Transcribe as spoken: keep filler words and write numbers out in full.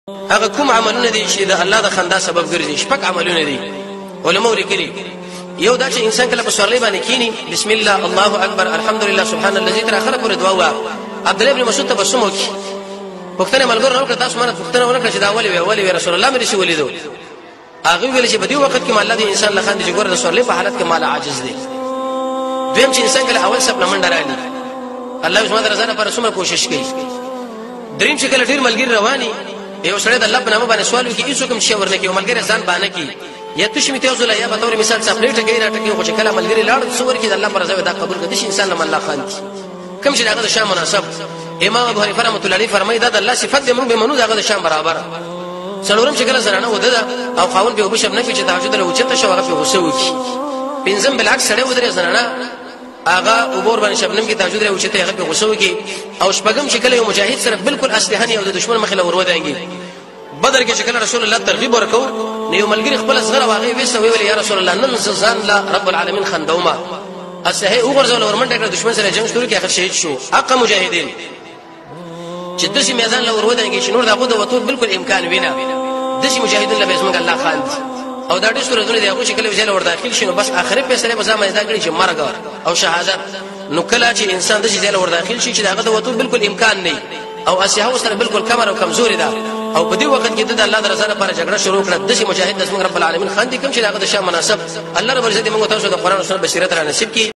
هغه کوم عملونه دي چې د الله د خندا سبب ګرځي شپږ عملونه دي علماء لیکلي یو دا چې انسان کله په سورلي باندې کینی بسم الله الله اکبر الحمدلله سبحان الذي تر اخره پورې دعا وا عبد الله ابن مسعود تبسم وکي پښتنه ملګرو نو تاسو مانه پښتنه ورکړه چې دا ولي وی ولي رسول الله مې شي ولیدو هغه ویل چې په دې وخت کې مال الله دې انسان لخوا دې ګور د سورلي په حالت کې مال عاجز دي دیم چې انسان کله اول سب لمن درالي الله سبحانه وتعالى پر سمره کوشش کوي دریم چې کله ډیر ملګری رواني یو سړی د الله په نامه باندې سوال وکړي هیڅ کوم شی ورنه کوي ملګری ځان باندې کوي یا تشمی ته وزله یا په تور مثال سپلیټ کوي راټکی خو چې کله ملګری لاړ څور کې د الله پر ځای دا قبول کړي شي انسان الله خان کوم چې هغه د شام مناسب امام ابو حنیفه رحمۃ اللہ علیہ فرمایي دا د الله صفات دې موږ به منو دغه د شام برابر څلورم چې کله زرانه وده او خاون به وبشم نه چې تهجد له وچته شو هغه په غوسه وکي پنځم بالعکس سړی ودرې زرانه اغا عبور باندې شبنم کې تهجد له وچته هغه په غوسه وکي او شپږم چې کله یو مجاهد سره بالکل اسلحه او د دشمن مخې له ورودانګي بدر کې چې کله رسول الله ترغیب ورکو نو یو ملګری خپل صغره واغې وسه ویل یا رسول الله نن ځان لا رب العالمین خندوما اسه او ورزول ورمنډه کړ دشمن سره جنگ شروع کې اخر شهید شو حق مجاهدین چې د شي میدان له ورودانګي چې نور دغه د وته بالکل امکان وینا د شي مجاهدین له بسم الله خان او دا ډېر سورته دي هغه چې کله ویل ور داخل شي نو بس اخر فیصله به زما ادا کړی چې مرګ او شهادت نو کله چې انسان د شي ځای ور داخل شي چې دغه د وته بالکل امکان نه او اسه سره بالکل کمر او کمزوري ده او په دې وخت کې د الله د رضا لپاره جګړه شروع کړه د شي مجاهد د رب العالمین خان دي کوم چې هغه د شام مناسب الله رب عزت موږ تاسو د قران او سنت بصیرت را نصیب کړي